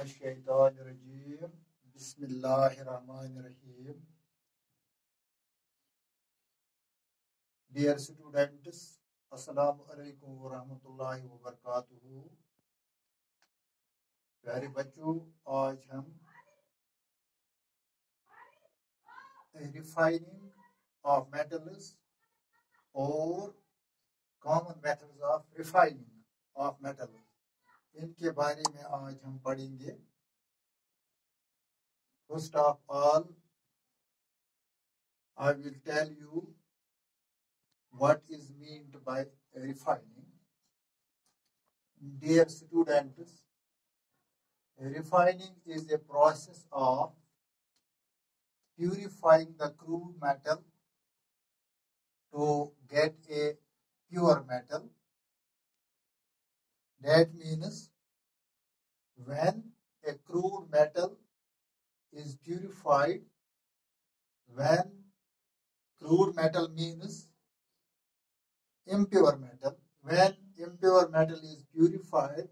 Shaitanirrajim. Bismillahirrahmanirrahim. Dear students, Assalamu alaikum wa rahmatullahi wa barakatuhu. प्यारे बच्चों, आज हम रिफाइनिंग ऑफ मेटल्स और common methods of refining of metals इनके बारे में आज हम पढ़ेंगे। First of all, I will tell you what is meant by refining. Dear students, refining is a process of purifying the crude metal to get a pure metal. That means when a crude metal is purified, when crude metal means impure metal, when impure metal is purified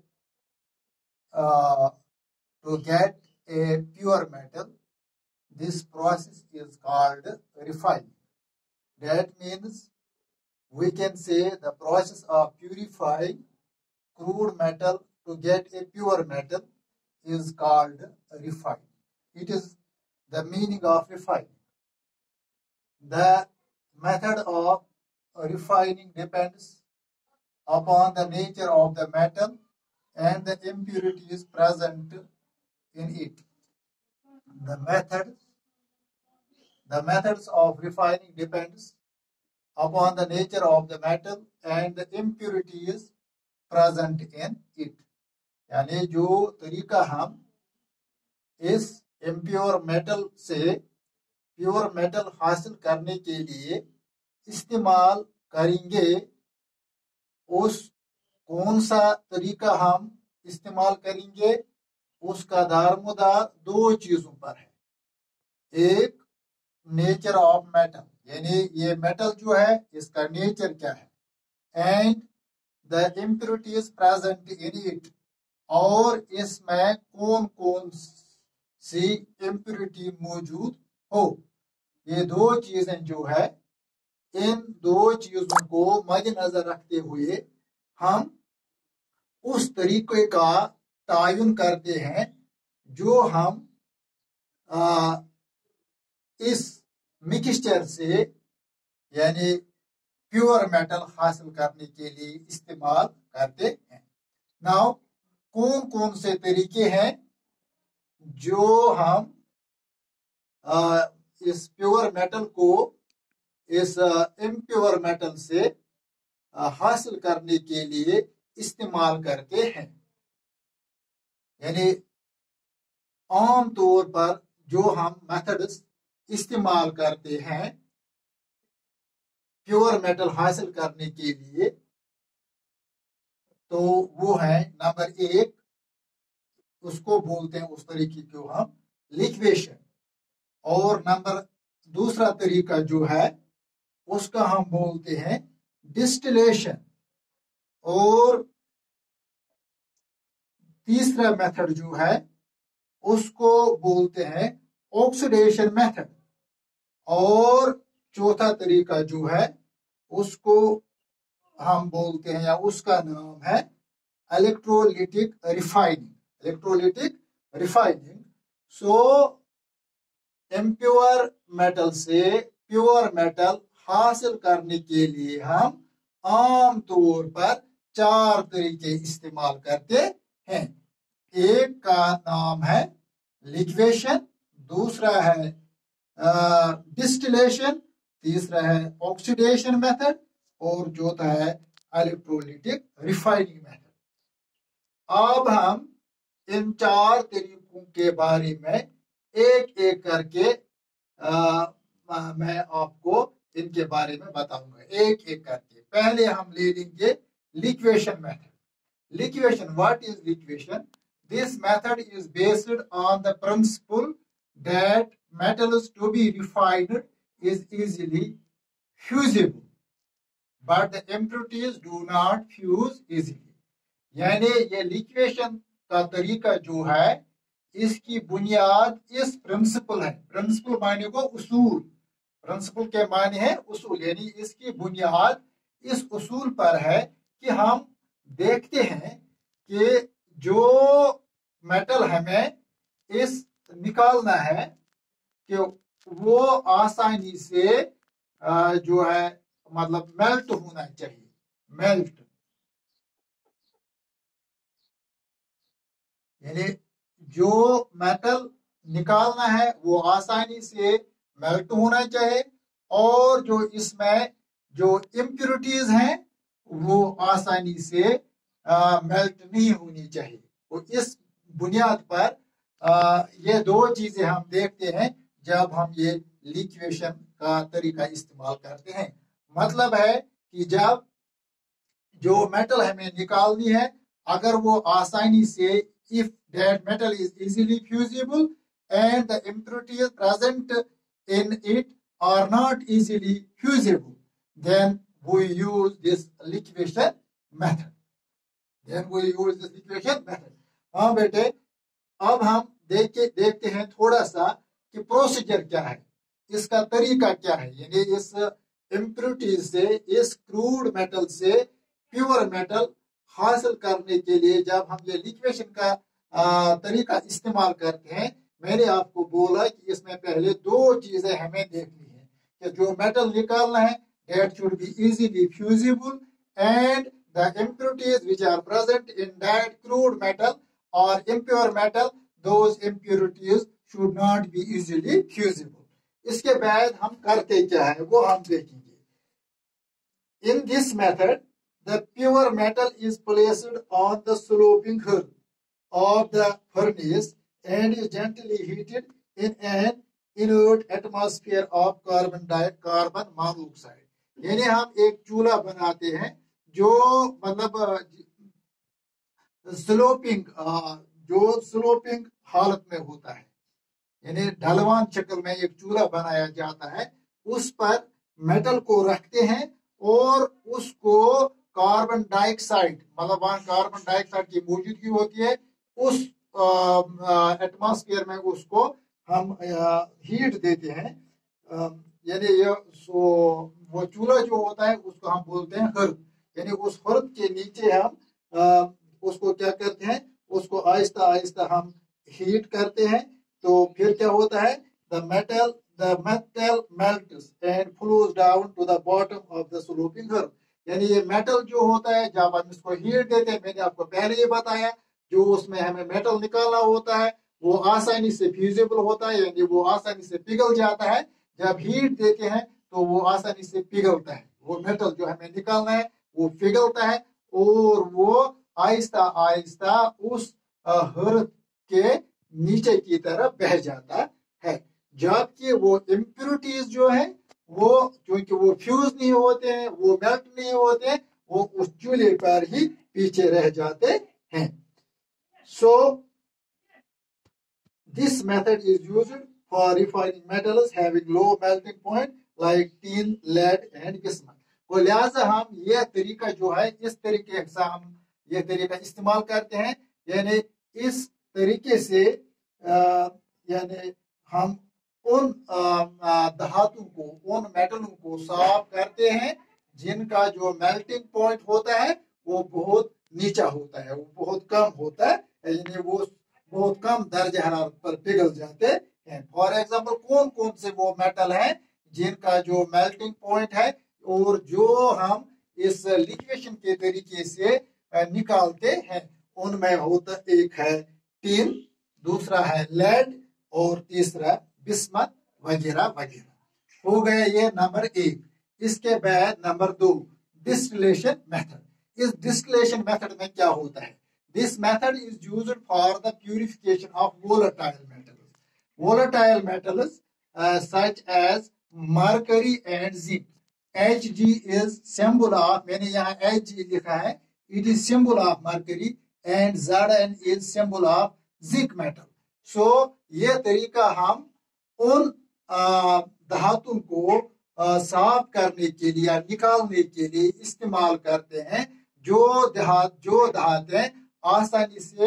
to get a pure metal, this process is called refining. That means we can say the process of purifying crude metal to get a pure metal is called refining. It is the meaning of refining. The method of refining depends upon the nature of the metal and the impurities present in it. The methods of refining depends upon the nature of the metal and the impurities present in it. यानी जो तरीका हम इस impure metal से pure metal हासिल करने के लिए इस्तेमाल करेंगे, उस कौन सा तरीका हम इस्तेमाल करेंगे उसका दारमोदार दो चीजों पर है। एक नेचर ऑफ मेटल, यानी ये मेटल जो है इसका नेचर क्या है, and the impurities present in it, और इसमें कौन कौन सी इम्प्योरिटी मौजूद हो। ये दो चीजें जो है, इन दो चीजों को मद्देनजर रखते हुए हम उस तरीके का तायुन करते हैं जो हम इस मिक्सचर से यानी प्योर मेटल हासिल करने के लिए इस्तेमाल करते हैं। नाउ कौन कौन से तरीके हैं जो हम इस प्योर मेटल को इस इम्प्योर मेटल से हासिल करने के लिए इस्तेमाल करते हैं। यानी आम तौर पर जो हम मेथड्स इस्तेमाल करते हैं प्योर मेटल हासिल करने के लिए, तो वो है नंबर एक, उसको बोलते हैं उस तरीके को हम लिक्वेशन, और नंबर दूसरा तरीका जो है उसका हम बोलते हैं डिस्टिलेशन, और तीसरा मेथड जो है उसको बोलते हैं ऑक्सीडेशन मेथड, और चौथा तरीका जो है उसको हम बोलते हैं या उसका नाम है electrolytic refining. Electrolytic refining. So impure metal से प्योर मेटल हासिल करने के लिए हम आम तौर पर चार तरीके इस्तेमाल करते हैं। एक का नाम है लिक्वेशन, दूसरा है डिस्टिलेशन, तीसरा है ऑक्सीडेशन मेथड, और चौथा है इलेक्ट्रोलिटिक रिफाइनिंग मेथड। अब हम इन चार तरीकों के बारे में एक एक करके मैं आपको इनके बारे में बताऊंगा, एक एक करके। पहले हम ले लेंगे liquation method. Liquefaction. What is liquefaction? This method is based on the principle that metals to be refined is easily fusible, but the impurities do not fuse easily. यानी ये लिक्वेशन का तरीका जो है इसकी बुनियाद इस प्रिंसिपल है। प्रिंसिपल माने को उसूल, प्रिंसिपल के माने है उसूल, यानी इसकी बुनियाद इस उसूल पर है कि हम देखते हैं कि जो मेटल हमें इस निकालना है कि वो आसानी से जो है मतलब मेल्ट होना चाहिए, मेल्ट यानी जो मेटल निकालना है वो आसानी से मेल्ट होना चाहिए, और जो इसमें जो इम्प्योरिटीज हैं वो आसानी से मेल्ट नहीं होनी चाहिए। तो इस बुनियाद पर ये दो चीजें हम देखते हैं जब हम ये लिक्वेशन का तरीका इस्तेमाल करते हैं। मतलब है कि जब जो मेटल हमें निकालनी है, अगर वो आसानी से, if that metal is easily fusible and the impurities present in it are not easily fusible, then we use this liquefaction method. हाँ बेटे, अब हम देखते हैं थोड़ा सा कि प्रोसीजर क्या है, इसका तरीका क्या है। यानी इस इम्प्योरिटीज से, इस क्रूड मेटल से प्योर मेटल हासिल करने के लिए जब हम ये लिक्वेशन का तरीका इस्तेमाल करते हैं, मैंने आपको बोला कि इसमें पहले दो चीजें हमें देखनी है कि जो मेटल निकालना है that should be easily fusible and the impurities which are present in that crude metal or impure metal, those impurities should not be easily fusible. इसके बाद हम करते क्या है वो हम देखेंगे। In this method, the pure metal is placed on the sloping hearth of the furnace and is gently heated in an inert atmosphere of carbon monoxide. यानी हम एक चूल्हा बनाते हैं जो मतलब स्लोपिंग हालत में होता है, यानी ढलवान शक्ल में एक चूल्हा बनाया जाता है। उस पर मेटल को रखते हैं और उसको कार्बन डाइऑक्साइड, मतलब वहां कार्बन डाइऑक्साइड की मौजूदगी होती है, उस एटमॉस्फेयर में उसको हम हीट देते हैं। यानी वो चूल्हा जो होता है उसको हम बोलते हैं हर्द। यानी उस हर्द के नीचे हम उसको क्या करते हैं, उसको आहिस्ता आहिस्ता हम हीट करते हैं। तो फिर क्या होता है, the metal melts and flows down to the bottom of the sloping hearth. यानी ये मेटल जो होता है जब हम इसको हीट देते हैं, मैंने आपको पहले ही बताया, जो उसमें हमें मेटल निकालना होता है वो आसानी से फ्यूजिबल होता है, यानी वो आसानी से पिघल जाता है। जब हीट देते हैं तो वो आसानी से पिघलता है, वो मेटल जो हमें निकालना है वो पिघलता है और वो आहिस्ता आहिस्ता उस हर्थ के नीचे की तरफ बह जाता है। जबकि वो इम्प्योरिटीज जो है वो क्योंकि वो फ्यूज नहीं होते हैं, वो मेल्ट नहीं होते हैं, वो उस चूल्हे पर ही पीछे रह जाते हैं। So this method is used for refining metals having low melting point like tin, lead and bismuth. तो लिहाजा हम ये तरीका जो है, इस तरीके से हम ये तरीका इस्तेमाल करते हैं। यानी इस तरीके से यानी हम उन धातुओं को, उन मेटलों को साफ करते हैं जिनका जो मेल्टिंग पॉइंट होता है वो बहुत नीचा होता है, वो बहुत कम होता है, यानी वो बहुत कम दर्जे हरारत पर पिघल जाते हैं। फॉर एग्जाम्पल कौन कौन से वो मेटल हैं जिनका जो मेल्टिंग पॉइंट है और जो हम इस लिक्वेशन के तरीके से निकालते हैं, उनमें होता एक है टिन, दूसरा है लेड और तीसरा बिस्मथ वगैरह वगैरह। हो गया ये नंबर एक। इसके बाद नंबर दो, डिस्टिलेशन मेथड। इस डिस्टिलेशन मेथड में क्या होता है, this method is used for the purification of volatile metals. Volatile metals such as mercury and zinc. Hg is symbol of, मैंने यहाँ Hg लिखा है, it is symbol of mercury and Zn is symbol of zinc metal. So ये तरीका हम उन धातुओं को साफ करने के लिए या निकालने के लिए इस्तेमाल करते हैं जो धातें आसानी से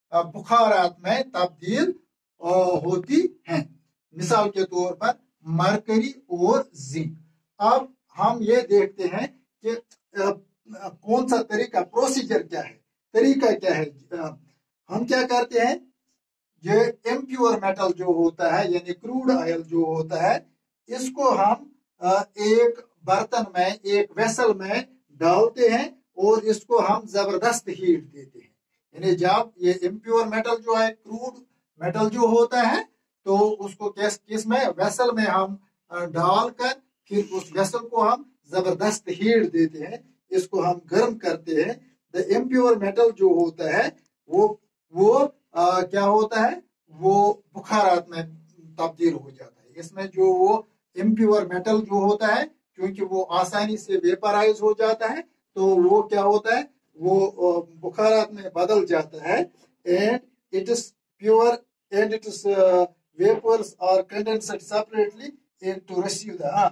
बुखारात में तब्दील होती हैं। मिसाल के तौर पर मरकरी और जिंक। अब हम ये देखते हैं कि कौन सा तरीका, प्रोसीजर क्या है, तरीका क्या है। हम क्या करते हैं, ये इम्प्योर मेटल जो होता है यानी क्रूड ऑयल जो होता है, इसको हम एक बर्तन में, एक वेसल में डालते हैं और इसको हम जबरदस्त हीट देते हैं। यानी जब ये इम्प्योर मेटल जो है, क्रूड मेटल जो होता है, तो उसको किस में, वेसल में हम डालकर फिर उस वेसल को हम जबरदस्त हीट देते हैं, इसको हम गर्म करते हैं। द इम्प्योर मेटल जो होता है वो क्या होता है, वो बुखारात में तब्दील हो जाता है। इसमें जो वो इम्प्योर मेटल जो होता है, क्योंकि वो आसानी से वेपराइज हो जाता है, तो वो क्या होता है, वो बुखारात में बदल जाता है। And it is pure and it is vapours are condensed separately to receive the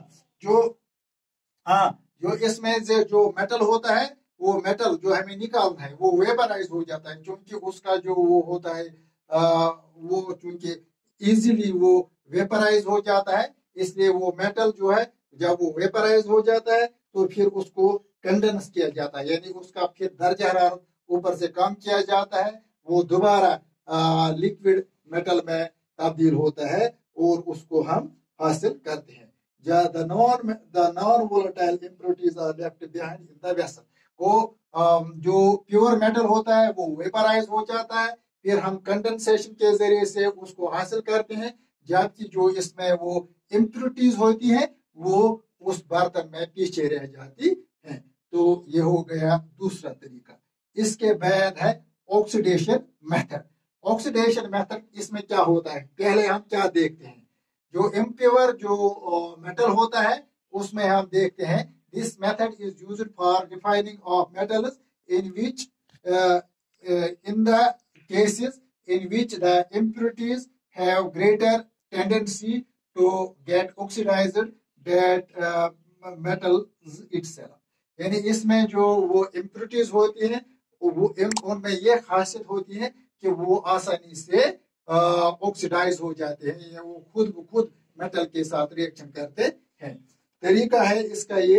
जो इसमें से जो मेटल होता है, वो मेटल जो हमें निकालना है वो वेपराइज हो जाता है, क्योंकि उसका जो वो होता है वो चूंकि इजीली वो वेपराइज हो जाता है, इसलिए वो मेटल जो है जब वो वेपराइज हो जाता है तो फिर उसको कंडेंस किया जाता है, यानी उसका फिर दर्जा हरारत ऊपर से कम किया जाता है, वो दोबारा लिक्विड मेटल में तब्दील होता है और उसको हम हासिल करते हैं। the non-volatile impurities are left behind in the vessel. वो जो प्योर मेटल होता है वो वेपराइज हो जाता है, फिर हम कंडेंसेशन के जरिए से उसको हासिल करते हैं, जबकि जो इसमें वो इम्प्योरिटीज होती हैं वो उस बर्तन में पीछे रह जाती हैं। तो ये हो गया दूसरा तरीका। इसके बाद है ऑक्सीडेशन मेथड। ऑक्सीडेशन मेथड, इसमें क्या होता है, पहले हम क्या देखते हैं, जो इम्प्योर जो मेटल होता है उसमें हम देखते हैं, this method is used for refining of metals in which in the cases in which the impurities have greater tendency to get oxidised that metal itself. यानी इसमें जो वो इम्प्योरिटीज होती हैं वो उनमें ये खासियत होती है कि वो आसानी से ऑक्सीडाइज हो जाते हैं, या वो खुद मेटल के साथ रिएक्शन करते हैं। तरीका है इसका ये,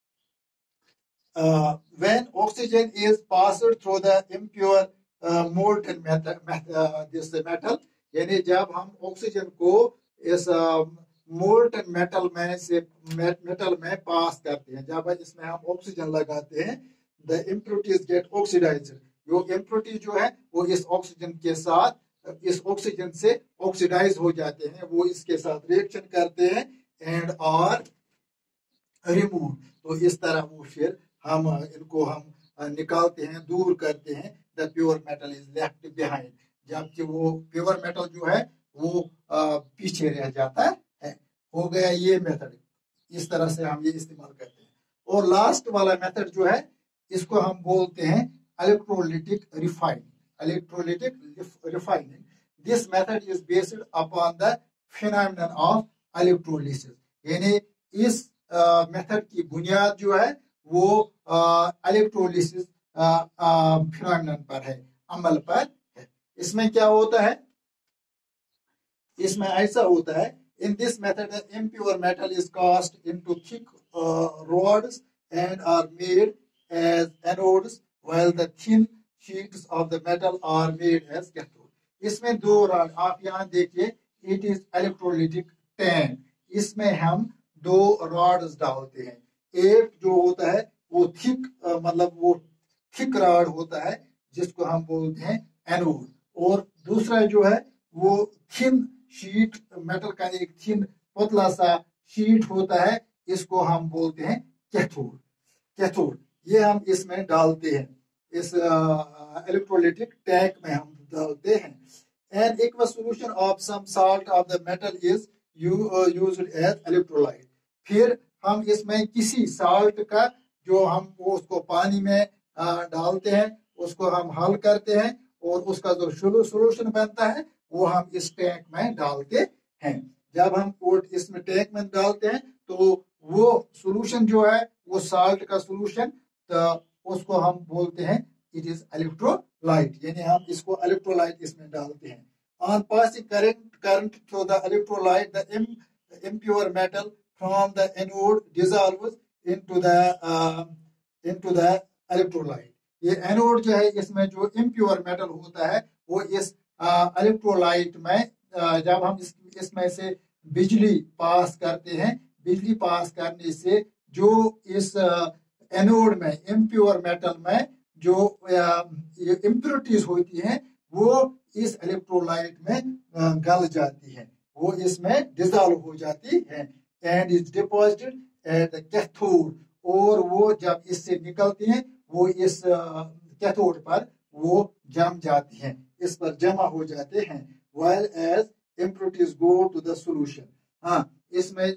when oxygen is passed through the impure molten this metal, यानी जब हम ऑक्सीजन को इस मोल्टन मेटल में से मेटल में पास करते हैं, जब इसमें हम ऑक्सीजन लगाते हैं, द इम्प्योरिटीज गेट ऑक्सीडाइज्ड। जो इम्प्योरिटी जो है वो इस ऑक्सीजन के साथ, इस ऑक्सीजन से ऑक्सीडाइज हो जाते हैं, वो इसके साथ रिएक्शन करते हैं एंड आर रिमूव। तो इस तरह वो फिर हम इनको हम निकालते हैं, दूर करते हैं। The pure metal is left behind, जबकि वो प्योर मेटल जो है वो पीछे रह जाता है। हो गया ये मेथड, इस तरह से हम ये इस्तेमाल करते हैं। और लास्ट वाला मेथड जो है इसको हम बोलते हैं electrolytic refining. Electrolytic refining. This method is based upon the phenomenon of electrolysis. यानी इस मेथड की बुनियाद जो है वो इलेक्ट्रोलिसिस फिनोमेनन पर है, अमल पर है। इसमें क्या होता है, इसमें ऐसा होता है, in this method the impure metal is cast into thick rods and are made as anodes, while the thin sheets of the metal are made as cathode. इसमें दो रॉड, आप यहाँ देखिए, it is electrolytic tank। इसमें हम दो rods डालते हैं, एक जो होता है वो थिक मतलब वो थिक रॉड होता है जिसको हम बोलते हैं एनोड, और दूसरा जो है वो थिन शीट, मेटल का एक थिन पतला सा शीट होता है, इसको हम बोलते हैं कैथोड। कैथोड ये हम इसमें डालते हैं, इस इलेक्ट्रोलिटिक टैंक में हम डालते हैं। And aqueous solution of some salt of the metal is used as electrolyte. फिर हम इसमें किसी साल्ट का जो हम उसको पानी में डालते हैं, उसको हम हल करते हैं और उसका जो सॉल्यूशन बनता है वो हम इस टैंक में डालते हैं। जब हम इसमें टैंक में डालते हैं तो वो सॉल्यूशन जो है वो साल्ट का सॉल्यूशन, तो उसको हम बोलते हैं it is electrolyte, यानी हम इसको electrolyte इसमें डालते हैं. On passing current through the electrolyte, the impure metal from the anode dissolves into the electrolyte. ये एनोड जो है इसमें जो इम्प्योर मेटल होता है वो इस इलेक्ट्रोलाइट में जब हम इसमें से बिजली पास करते हैं, बिजली पास करने से जो इस एनोड में इम्प्योर मेटल में जो इम्प्योरिटीज होती हैं वो इस इलेक्ट्रोलाइट में गल जाती हैं, वो इसमें डिसॉल्व हो जाती हैं and is deposited at the cathode, और वो जब इससे निकलती हैं वो इस कैथोड पर वो जम जाती हैं, इस पर जमा हो जाते हैं. while as impurities go to the solution. इसमें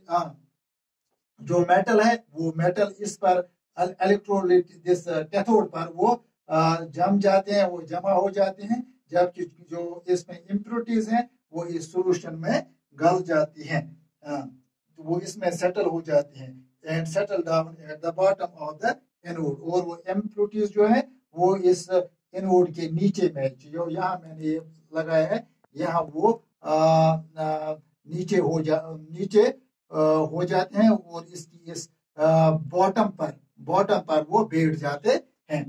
जो मेटल है वो मेटल इस पर इलेक्ट्रोलाइट इस कैथोड पर वो जम जाते हैं, वो जमा हो जाते हैं, जबकि जो इसमें इम्प्योरिटीज हैं वो इस सोल्यूशन में गल जाती हैं, तो वो इसमें सेटल हो जाती हैं and settle down at the bottom of the anode, और वो इम्प्योरिटीज जो है वो इस एनोड के नीचे में, जो यहाँ मैंने ये लगाया है यहाँ वो नीचे हो जाते हैं और इसकी इस बॉटम पर वो बैठ जाते हैं.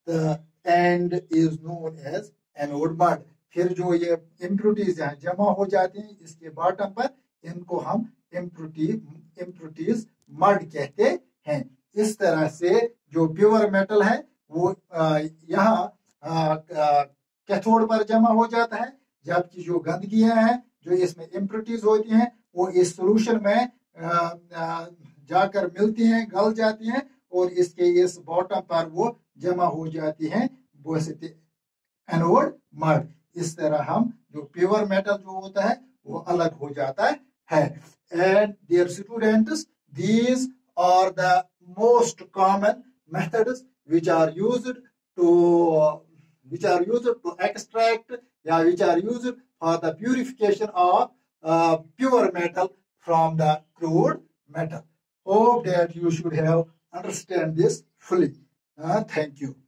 And is known as anode mud. फिर जो ये इम्प्योरिटीज यहाँ जमा हो जाती हैं इसके बॉटम पर, इनको हम इम्प्योरिटीज मड कहते हैं. इस तरह से जो प्योर मेटल है वो यहाँ कैथोड पर जमा हो जाता है, जबकि जो गंदगियां हैं जो इसमें इम्प्योरिटीज होती हैं वो इस सोल्यूशन में जाकर मिलती हैं, गल जाती हैं और इसके इस बॉटम पर वो जमा हो जाती हैं, वो एनोड मड. इस तरह हम जो प्योर मेटल जो होता है वो अलग हो जाता है. And dear students, these are the most common methods which are used to extract, which are used for the purification of pure metal from the crude metal. Hope that you should have understand this fully. Thank you.